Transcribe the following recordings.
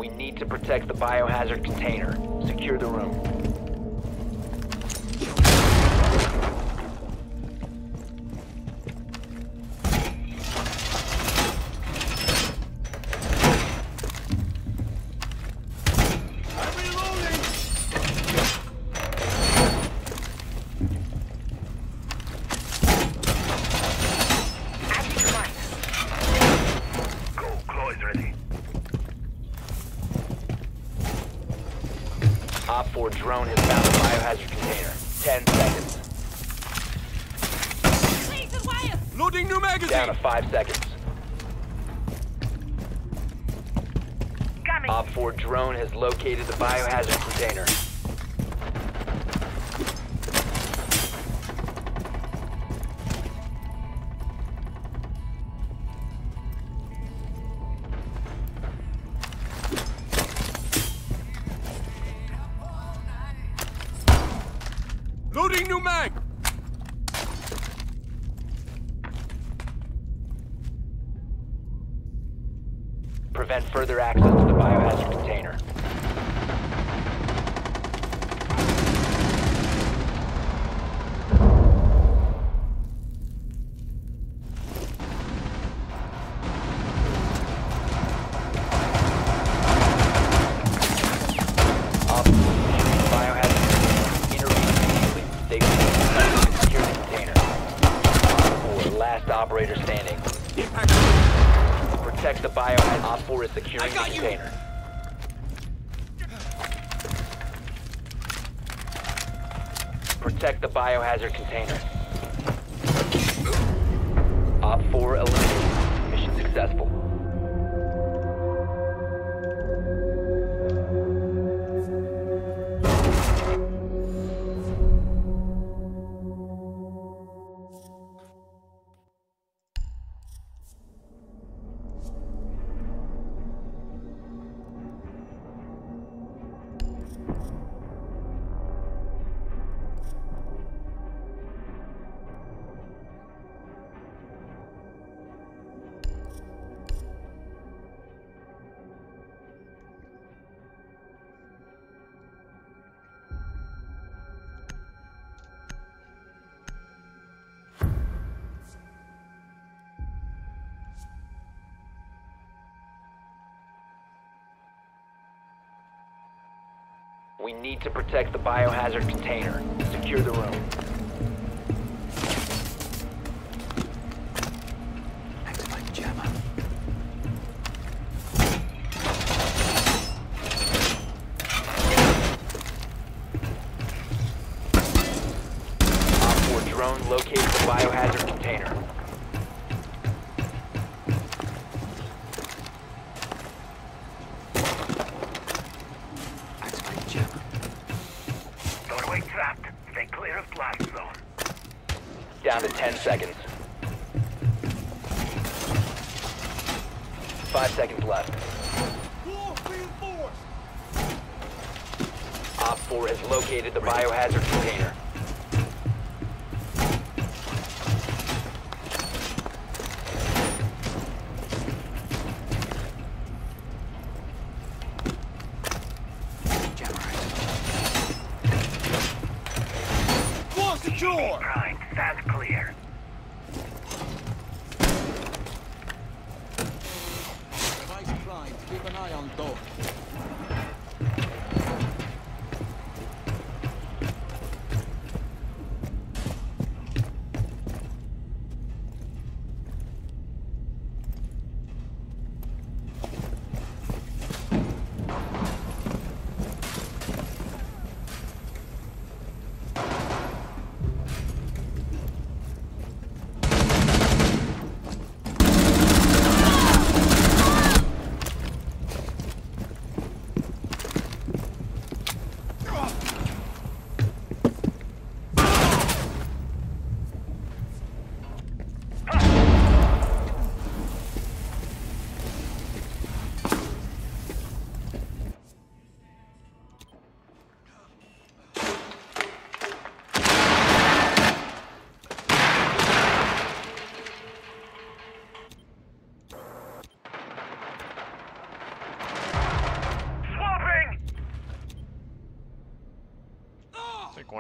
We need to protect the biohazard container. Secure the room. Op 4 drone has found a biohazard container. 10 seconds. Loading new magazine! Down to 5 seconds. Op 4 drone has located the biohazard container. Loading new mag! Prevent further access to the biohazard container. Operator standing. Protect the biohazard. Op 4 is securing the container. Protect the biohazard container. Op 4 eliminated. Mission successful. We need to protect the biohazard container. Secure the room. Excellent, Gemma. Op 4 drone located the biohazard container. Doorway trapped. Stay clear of blast zone. Down to 10 seconds. 5 seconds left. Op 4 has located the biohazard container. Secure! Primed. Stand clear. Device primed. Keep an eye on door.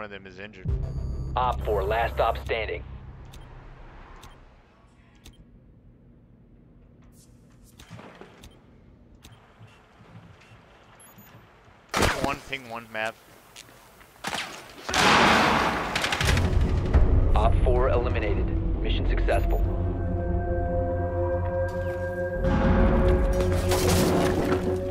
one of them is injured. Op 4, last stop standing. Ping one, Mav. Op 4 eliminated. Mission successful.